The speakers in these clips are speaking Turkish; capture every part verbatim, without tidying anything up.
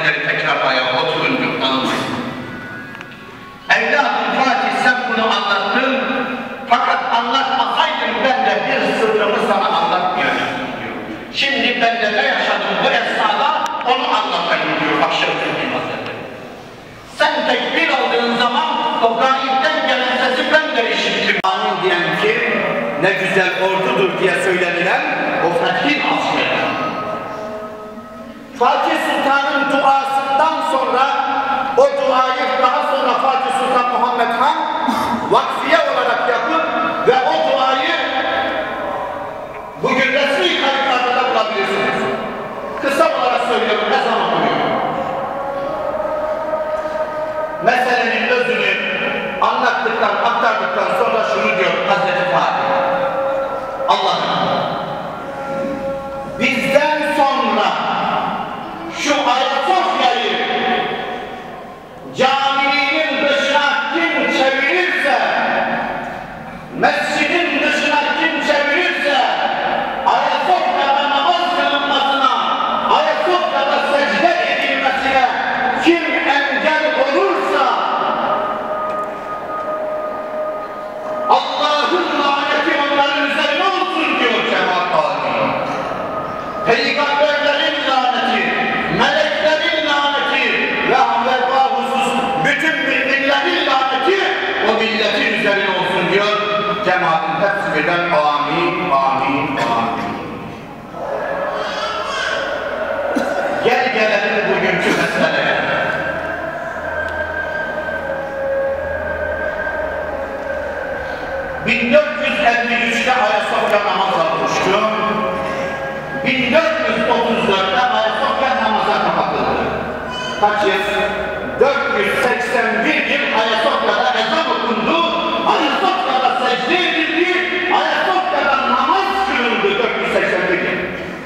ayetleri tekrarlaya oturun diyor, anlamayın. Evladım Fatih, sen bunu anlattın, fakat anlatmasaydın ben de bir sırrımı sana anlatmayacaktım diyor. Şimdi ben de ne yaşadım bu esnada onu anlatayım diyor Akşemseddin Hazretleri. Sen tekbir aldığın zaman o gaibden gelen sesi ben de işittim. Amin diyen kim? Ne güzel ordudur diye söylenilen o fethin aslında. Fatih Sultan'ın duasından sonra o duayı daha sonra Fatih Sultan Muhammed Han vakfiye olarak yapıp ve o duayı bugün resmi kayıtlarda bulabilirsiniz. Kısa olarak söylüyorum, ne zaman oluyor? Meselenin özünü anlattıktan, aktardıktan sonra şunu diyor Hazreti Fatih. Allah'ım, bizden sonra şu Ayasofya'yı caminin dışına kim çevirirse, mescidin dışına kim çevirirse, Ayasofya'da namaz kılınmasına, Ayasofya'da secde edilmesine kim engel olursa, Allah'ın laneti onların üzerine olsun diyor Cemaat Aleyhi. Peygamberlerin laneti, meleklerin laneti ve husus bütün müminlerin laneti o milletin üzerine olsun diyor. Cemaatin hepsi birden amin, amin, amin. Gel gelelim bugünkü meseleye. bin dört yüz elli üç'te Ayasofya namaza kavuştu. bin dört yüz otuz dört'te Ayasofya namaza kapatıldı. Kaç yıl? dört yüz seksen bir yıl Ayasofya'da ezan okundu, Ayasofya'da secde edildi, Ayasofya'da namaz kılındı dört yüz seksen bir yıl.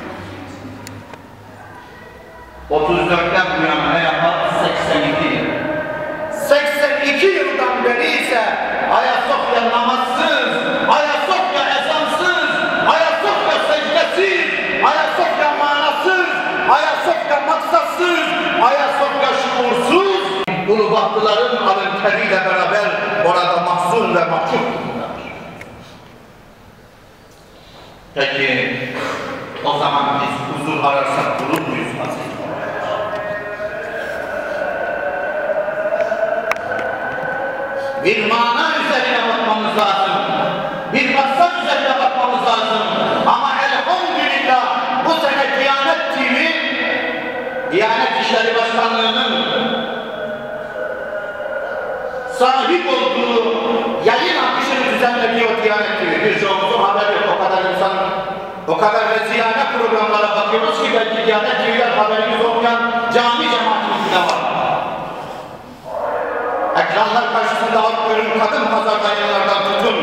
otuz dört'ten bu yana ne yapar? seksen iki yıl. seksen iki yıldan beri ise Ayasofya namazsız, Ayasofya ezansız, Ayasofya secdesiz, Ayasofya manasız, Ayasofya maksatsız, Ayasofya şuursuz, Ulubatlıların alın teriyle beraber orada mahzun ve mahcuplar. Peki o zaman biz huzur ararsak bulur muyuz Hazreti? Bir mana üzerine bakmamız lazım. Bir maksat üzerine bakmamız lazım. Ama elhamdülillah bu sene Diyanet T V, Diyanet İşleri Başkanlığı'nın sahip olduğu yayın akışını düzenlediği o Diyanet T V. Birçoğumuzun haberi yok. O kadar insan, o kadar veziyane programlara bakıyoruz ki belki Diyanet T V'den haberimiz olmayan cami cemaatimizde var. Ekranlar karşısında alt bölüm kadın pazar yayınlardan tutun.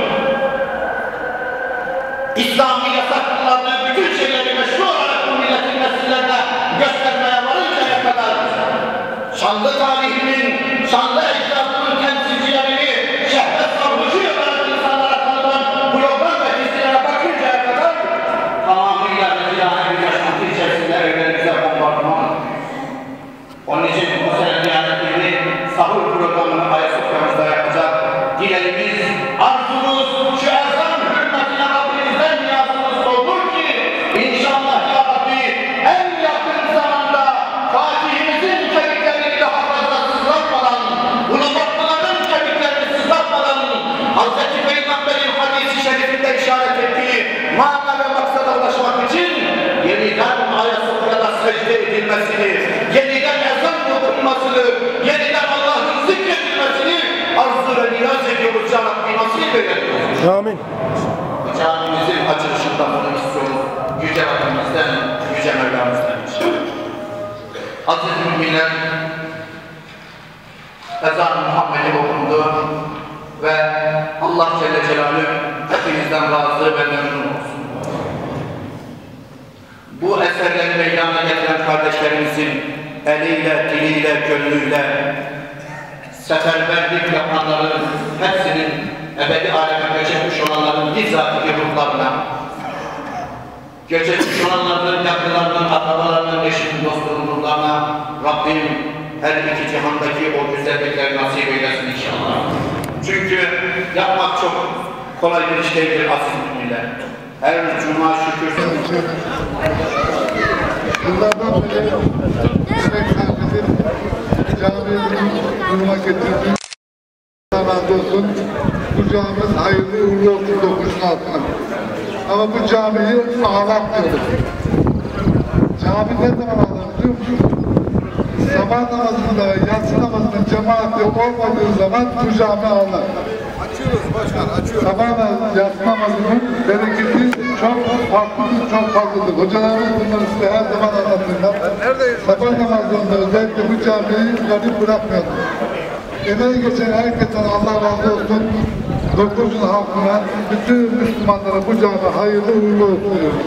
İslami yasaklarını bütün şeyleri meşru olarak bu milletin nesillerine göstermeye varıncaya kadar şanlı tarihinin, şanlı ecdadının temsilcilerini şehvet sarhoşu olarak insanlara tanınan bloglar ve dizilere bakıncaya kadar tamamıyla rezilane bir yaşantı içerisinde evlerimize bombardıman. Onun için bu sene Diyanet'ini sahur programını Ayasofya'mızda yapacak. Dileğimiz, arzumuz, şu ezan hürmetine Rabbimizden niyazımız olur ki inşallah ya Rabbi en yakın zamanda Fatih'imizin kemiklerini daha fazla sızlatmadan, Ulubatlıların kemiklerini sızlatmadan Hazreti Peygamber'in hadis-i şerifinde işaret ettiği mana ve maksada ulaşmak için yeniden Ayasofya'da secde edilmesini, yeniden ezan okunmasını, yeniden Allah'ın zikredilmesini arzu ve niyaz ediyoruz ya Rabbi, nasip edelim. Amin. Camimizin açılışında bunu istiyoruz. Yüce Rabbimizden, Yüce Mevlamızdan için. Aziz müminler, ezan-ı Muhammed'i okundu ve Allah Celle Celaluhu hepinizden razı ve memnun olsun. Bu eserleri meydana getiren kardeşlerimizin eliyle, diliyle, gönlüyle seferberlik yapanların hepsinin ebedi aleme göç etmiş olanların bizzat ruhlarına, göç etmiş olanların yakınlarının, akrabalarının, eşinin, dostlarının ruhlarına Rabbim her iki cihandaki o güzellikleri nasip eylesin inşallah. Çünkü yapmak çok kolay bir iş değildir aziz müminler. Her cuma şükür. Yıllardan beri Yüksek Saadet'in caminin duruma getirdiği Allah razı olsun. Bu camimiz hayırlı uğurlu olsun dokuzun altına. Ama bu camiyi ağlatmıyoruz. Cami ne zaman ağlar biliyor musun? Sabah namazında, yatsı namazında cemaatli olmadığı zaman bu cami ağlar. Açıyoruz başkan, açıyoruz. Sabah yatsı namazının bereketi çok farklıdır, çok fazladır. Hocalarımız bunları size her zaman anlatırlar. Sabah namazında özellikle bu camiyi garip bırakmıyorlar. Emeği geçen herkesten Allah razı olsun. Dokuzun halkına, bütün Müslümanlara bu cami hayırlı uğurlu olsun diyoruz.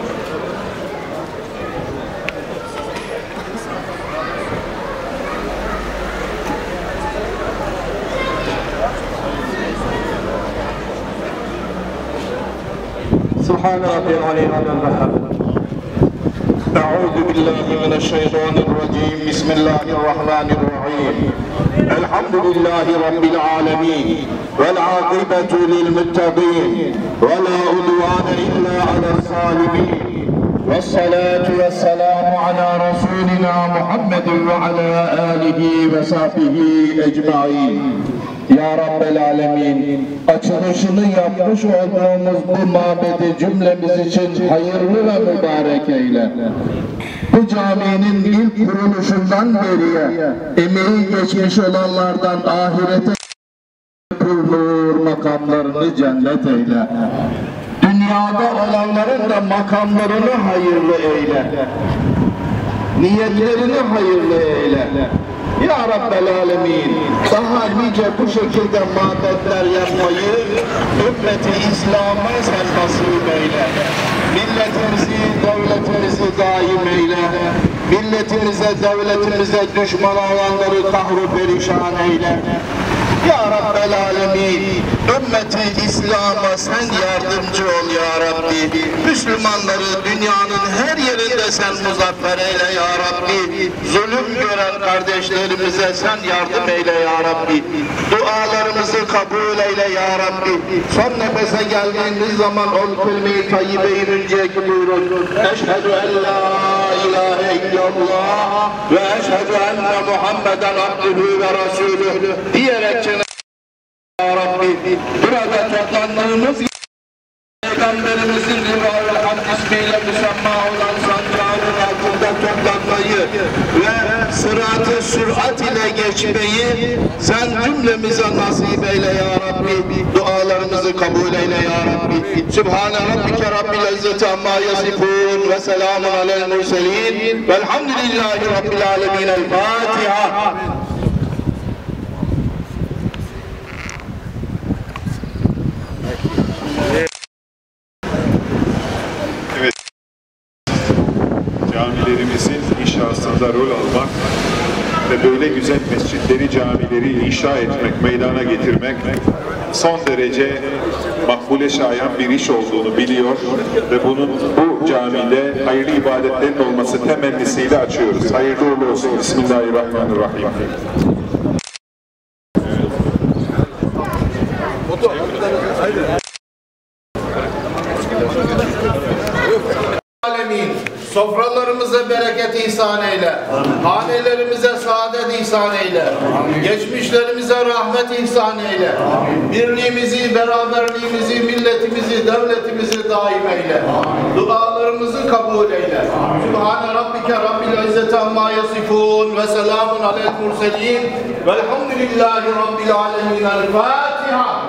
سبحان ربي العلي الوهاب. أعوذ بالله من الشيطان الرجيم. بسم الله الرحمن الرحيم. الحمد لله رب العالمين والعاقبة للمتقين ولا عدوان إلا على الظالمين والصلاة والسلام على رسولنا محمد وعلى آله وصحبه أجمعين. Ya Rabbel Alemin, açılışını yapmış olduğumuz bu mabedi cümlemiz için hayırlı ve mübarek eyle. Bu caminin ilk kuruluşundan beriye emeği geçmiş olanlardan ahirete nur makamlarını cennet eyle. Dünyada olanların da makamlarını hayırlı eyle. Niyetlerini hayırlı eyle. Ya Rabbel Alemin, daha nice bu şekilde mabetler yapmayı ümmeti İslam'a sen nasip eyle. Milletimizi, devletimizi daim eyle. Milletimize, devletimize düşman olanları kahru perişan eyle. Ya Rabbel Alemin, ümmeti İslam'a sen yardımcı ol ya Rabbi. Müslümanları dünyanın her yerinde sen muzaffer eyle ya Rabbi. Zulüm gören kardeşlerimize sen yardım eyle ya Rabbi. Dualarımızı kabul eyle ya Rabbi. Son nefese geldiğimiz zaman o kelime-i tayyibe-i münceki buyurun. Eşhedü en la ilahe illallah ve eşhedü enne Muhammeden abdühü ve rasulüh diyerek ya Rabbi, burada toplandığımız Peygamberimizin rivayet hamd ismiyle müsemma olan sancağının altında toplanmayı ve sırat-ı sürat ile geçmeyi sen cümlemize nasip eyle ya Rabbi. Dualarımızı kabul eyle ya Rabbi. Sübhane Rabbike Rabbil İzzeti amma yasifun ve selamun alel murselin velhamdülillahi Rabbil alemin. El Fatiha. Evet, camilerimizin inşasında rol almak ve böyle güzel mescitleri, camileri inşa etmek, meydana getirmek son derece makbule şayan bir iş olduğunu biliyor ve bunun bu camide hayırlı ibadetlerin olması temennisiyle açıyoruz. Hayırlı uğurlu olsun. Bismillahirrahmanirrahim. Alemin. Sofralarımıza bereket ihsan eyle. Hanelerimize saadet ihsan eyle. Geçmişlerimize rahmet ihsan eyle. Birliğimizi, beraberliğimizi, milletimizi, devletimizi daim eyle. Dualarımızı kabul eyle. Sübhane Rabbike Rabbil İzzeti amma yasifun ve selamun alel murselin velhamdülillahi Rabbil alemin. El Fatiha.